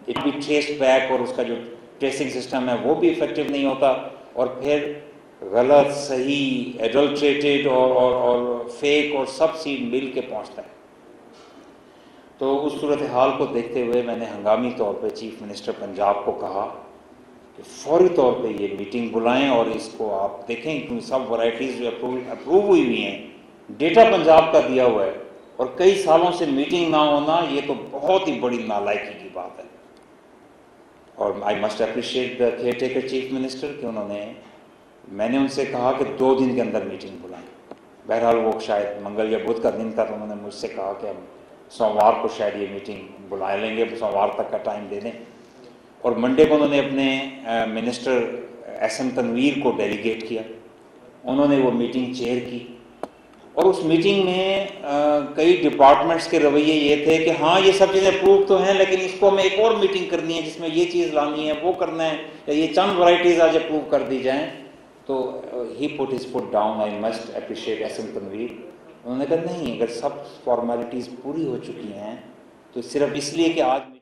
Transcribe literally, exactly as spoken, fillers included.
It भी trace back और उसका जो ट्रेसिंग सिस्टम है वो भी इफेक्टिव नहीं होता, और फिर गलत सही एडल्ट्रेटेड और और और फेक और सब सीड मिल के पहुंचता है। तो उस सूरत हाल को देखते हुए मैंने हंगामी तौर पे चीफ मिनिस्टर पंजाब को कहा कि फौरी तौर पे ये मीटिंग बुलाएं और इसको आप देखें, क्योंकि सब वैरायटीज़ जो अप्रूव अप्रूव हुई हुई हैं, डेटा पंजाब का दिया हुआ है, और कई सालों से मीटिंग ना होना ये तो बहुत ही बड़ी नालायकी की बात है। और I must appreciate the caretaker chief minister कि उन्होंने, मैंने उनसे कहा कि दो दिन के अंदर मीटिंग बुलाएं। बहरहाल वो शायद मंगल या बुध का दिन था, तो उन्होंने मुझसे कहा कि हम सोमवार को शायद ये मीटिंग बुला लेंगे, सोमवार तक का टाइम दे दें। और मंडे को उन्होंने अपने मिनिस्टर एस एम तनवीर को डेलीगेट किया, उन्होंने वो मीटिंग चेयर की, और उस मीटिंग में आ, कई डिपार्टमेंट्स के रवैये ये थे कि हाँ ये सब चीज़ें अप्रूव तो हैं, लेकिन इसको हमें एक और मीटिंग करनी है जिसमें ये चीज़ लानी है, वो करना है, या ये चंद वैराइटीज़ आज अप्रूव कर दी जाएँ। तो ही put his foot down, I must appreciate S M Tanveer. उन्होंने कहा नहीं, अगर सब फॉर्मेलिटीज़ पूरी हो चुकी हैं तो सिर्फ इसलिए कि आज